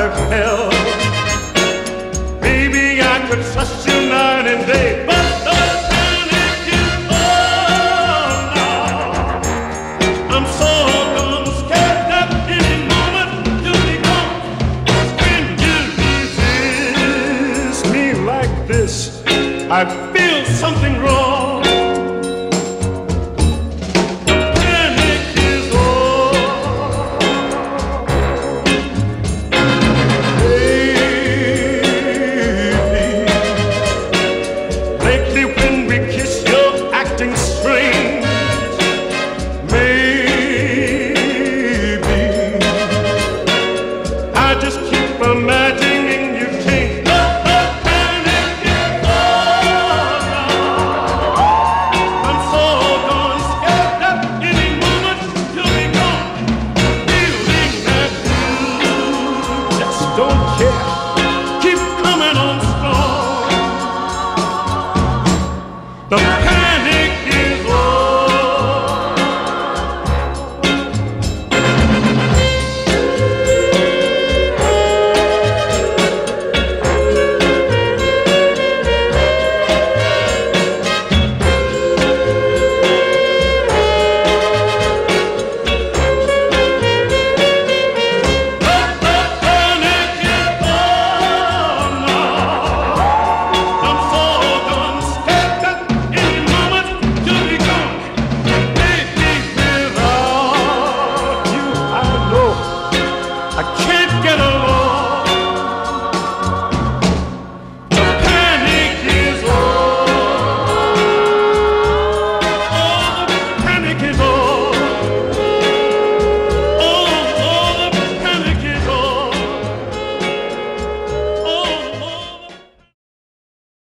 like hell. Baby, I could trust you night and day, but the time it gets old now. I'm so gone, scared that any moment you'll be gone. 'Cause when you resist me like this, I feel something wrong.